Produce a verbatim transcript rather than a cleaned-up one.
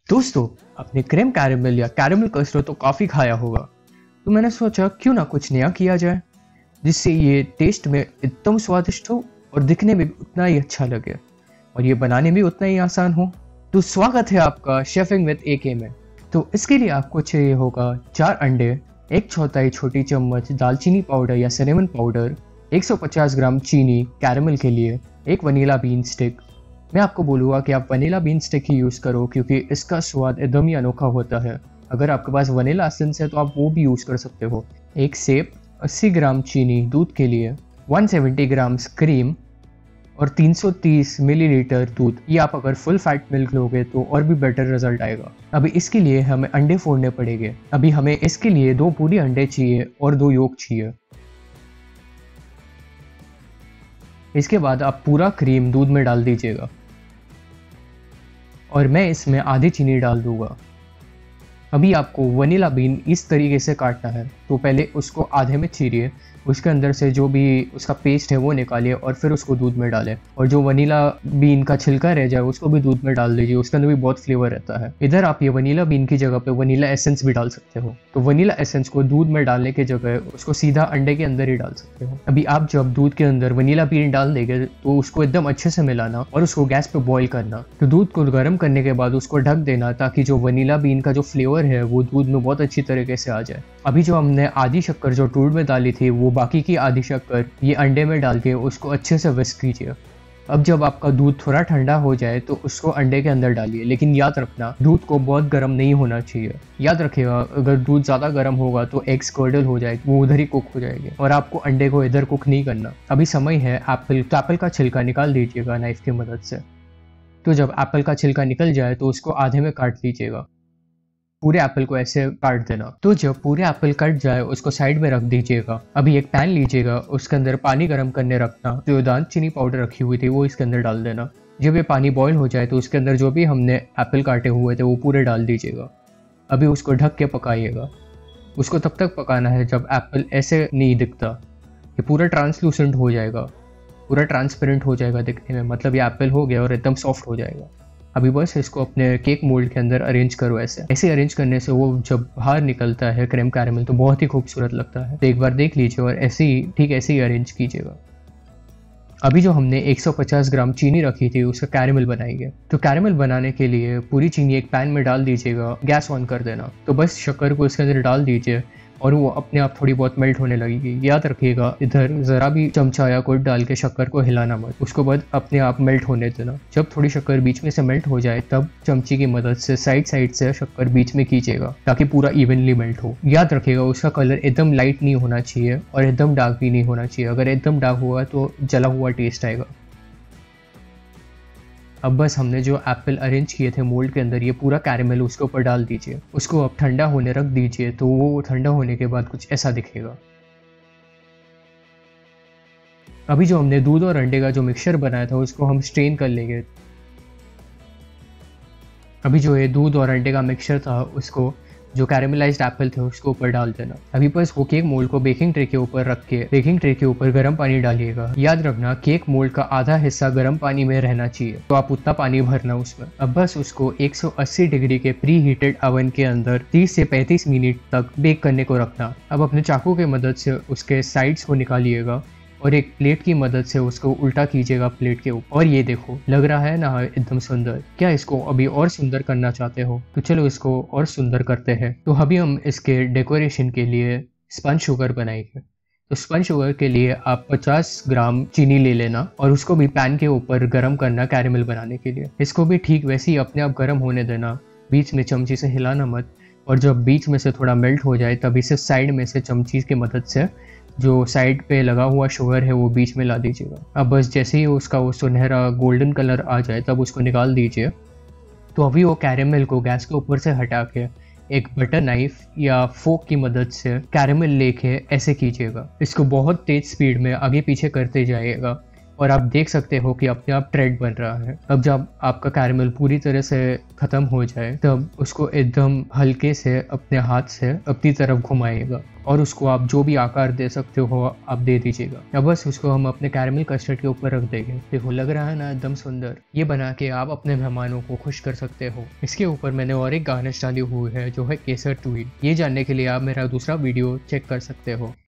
दोस्तों, आपने cream caramel या कैरेमल कस्टर्ड तो काफ़ी खाया होगा, तो मैंने सोचा क्यों ना कुछ नया किया जाए जिससे ये टेस्ट में एकदम स्वादिष्ट हो और दिखने में भी उतना ही अच्छा लगे और ये बनाने भी उतना ही आसान हो। तो स्वागत है आपका शेफिंग विद ए के में। तो इसके लिए आपको चाहिए होगा चार अंडे, एक चौथाई छोटी चम्मच दालचीनी पाउडर या सिनेमन पाउडर, एक सौ पचास ग्राम चीनी कैरेमल के लिए, एक वनीला बीन स्टिक। मैं आपको बोलूँगा कि आप वनीला बीन स्टिक ही यूज़ करो क्योंकि इसका स्वाद एकदम ही अनोखा होता है। अगर आपके पास वनीला एसेंस है तो आप वो भी यूज़ कर सकते हो। एक सेब, अस्सी ग्राम चीनी दूध के लिए, एक सौ सत्तर ग्राम क्रीम और तीन सौ तीस मिलीलीटर दूध। ये आप अगर फुल फैट मिल्क लोगे तो और भी बेटर रिजल्ट आएगा। अभी इसके लिए हमें अंडे फोड़ने पड़ेंगे। अभी हमें इसके लिए दो पूरी अंडे चाहिए और दो योक चाहिए। इसके बाद आप पूरा क्रीम दूध में डाल दीजिएगा और मैं इसमें आधी चीनी डाल दूंगा। अभी आपको वनीला बीन इस तरीके से काटना है, तो पहले उसको आधे में चीरिए, उसके अंदर से जो भी उसका पेस्ट है वो निकालिए और फिर उसको दूध में डालें। और जो वनीला बीन का छिलका रह जाए उसको भी दूध में डाल दीजिए, उसके अंदर भी बहुत फ्लेवर रहता है। इधर आप ये वनीला बीन की जगह पे वनीला एसेंस भी डाल सकते हो। तो वनीला एसेंस को दूध में डालने की जगह उसको सीधा अंडे के अंदर ही डाल सकते हो। अभी आप जब दूध के अंदर वनीला बीन डाल देंगे तो उसको एकदम अच्छे से मिलाना और उसको गैस पे बॉईल करना। तो दूध को गर्म करने के बाद उसको ढक देना ताकि जो वनीला बीन का जो फ्लेवर है वो दूध में बहुत अच्छी तरीके से आ जाए। अभी जो हमने आधी शक्कर जो दूध में डाली थी वो बाकी की आधी शक्कर ये अंडे में डाल के उसको अच्छे से विस्क कीजिए। अब जब आपका दूध थोड़ा ठंडा हो जाए तो उसको अंडे के अंदर डालिए, लेकिन याद रखना दूध को बहुत गर्म नहीं होना चाहिए। याद रखिएगा, अगर दूध ज़्यादा गर्म होगा तो एग्स कर्डल हो जाएगी, वो उधर ही कुक हो जाएगी और आपको अंडे को इधर कुक नहीं करना। अभी समय है एप्पल तो एप्पल का छिलका निकाल दीजिएगा नाइफ की मदद से। तो जब एप्पल का छिलका निकल जाए तो उसको आधे में काट लीजिएगा। पूरे एप्पल को ऐसे काट देना। तो जब पूरे एप्पल कट जाए उसको साइड में रख दीजिएगा। अभी एक पैन लीजिएगा, उसके अंदर पानी गर्म करने रखना। जो दालचीनी पाउडर रखी हुई थी वो इसके अंदर डाल देना। जब ये पानी बॉईल हो जाए तो उसके अंदर जो भी हमने एप्पल काटे हुए थे वो पूरे डाल दीजिएगा। अभी उसको ढक के पकाइएगा। उसको तब तक पकाना है जब एप्पल ऐसे नहीं दिखता, ये पूरा ट्रांसलूसेंट हो जाएगा, पूरा ट्रांसपेरेंट हो जाएगा दिखने में, मतलब ये एप्पल हो गया और एकदम सॉफ्ट हो जाएगा। अभी बस इसको अपने केक मोल्ड के अंदर अरेंज करो। ऐसे ऐसे अरेंज करने से वो जब बाहर निकलता है क्रीम कैरेमल तो बहुत ही खूबसूरत लगता है। तो एक बार देख लीजिए और ऐसे ही ठीक ऐसे ही अरेंज कीजिएगा। अभी जो हमने एक सौ पचास ग्राम चीनी रखी थी उसका कैरेमल बनाएंगे। तो कैरेमल बनाने के लिए पूरी चीनी एक पैन में डाल दीजिएगा, गैस ऑन कर देना। तो बस शक्कर को इसके अंदर डाल दीजिए और वो अपने आप थोड़ी बहुत मेल्ट होने लगेगी। याद रखिएगा, इधर ज़रा भी चमचा या कोई डाल के शक्कर को हिलाना मत, उसको बाद अपने आप मेल्ट होने देना। जब थोड़ी शक्कर बीच में से मेल्ट हो जाए तब चमची की मदद से साइड साइड से शक्कर बीच में कीजिएगा ताकि पूरा इवनली मेल्ट हो। याद रखिएगा, उसका कलर एकदम लाइट नहीं होना चाहिए और एकदम डार्क भी नहीं होना चाहिए। अगर एकदम डार्क हुआ तो जला हुआ टेस्ट आएगा। अब बस हमने जो एप्पल अरेंज किए थे मोल्ड के अंदर, ये पूरा कैरेमल उसके ऊपर डाल दीजिए। उसको अब ठंडा होने रख दीजिए, तो वो ठंडा होने के बाद कुछ ऐसा दिखेगा। अभी जो हमने दूध और अंडे का जो मिक्सचर बनाया था उसको हम स्ट्रेन कर लेंगे। अभी जो ये दूध और अंडे का मिक्सचर था उसको जो कैरेमलाइज्ड एप्पल थे उसको ऊपर डाल देना। अभी बस वो केक मोल्ड को बेकिंग ट्रे के ऊपर रख के बेकिंग ट्रे के ऊपर गर्म पानी डालिएगा। याद रखना, केक मोल्ड का आधा हिस्सा गर्म पानी में रहना चाहिए, तो आप उतना पानी भरना उसमें। अब बस उसको एक सौ अस्सी डिग्री के प्री हीटेड ओवन के अंदर तीस से पैंतीस मिनट तक बेक करने को रखना। अब अपने चाकू की मदद से उसके साइड्स को निकालिएगा और एक प्लेट की मदद से उसको उल्टा कीजिएगा प्लेट के ऊपर। और ये देखो, लग रहा है ना एकदम सुंदर। क्या इसको अभी और सुंदर करना चाहते हो? तो चलो इसको और सुंदर करते हैं। तो अभी हम इसके डेकोरेशन के लिए स्पंज शुगर बनाएंगे। तो स्पंज शुगर के लिए आप पचास ग्राम चीनी ले लेना और उसको भी पैन के ऊपर गर्म करना कैरेमल बनाने के लिए। इसको भी ठीक वैसे ही अपने आप गर्म होने देना, बीच में चमची से हिलाना मत। और जब बीच में से थोड़ा मेल्ट हो जाए तब इसे साइड में से चमची की मदद से जो साइड पे लगा हुआ शुगर है वो बीच में ला दीजिएगा। अब बस जैसे ही उसका वो सुनहरा गोल्डन कलर आ जाए तब उसको निकाल दीजिए। तो अभी वो कैरेमल को गैस के ऊपर से हटा के एक बटर नाइफ या फोक की मदद से कैरेमल लेके ऐसे कीजिएगा। इसको बहुत तेज स्पीड में आगे पीछे करते जाइएगा और आप देख सकते हो कि अपने आप ट्रेड बन रहा है। अब जब आपका कैरमल पूरी तरह से ख़त्म हो जाए तब उसको एकदम हल्के से अपने हाथ से अपनी तरफ घुमाइएगा और उसको आप जो भी आकार दे सकते हो आप दे दीजिएगा। अब बस उसको हम अपने कैरमल कस्टर्ड के ऊपर रख देंगे। देखो लग रहा है ना एकदम सुंदर। ये बना के आप अपने मेहमानों को खुश कर सकते हो। इसके ऊपर मैंने और एक गार्निश डाली हुई है जो है केसर ट्वीट। ये जानने के लिए आप मेरा दूसरा वीडियो चेक कर सकते हो।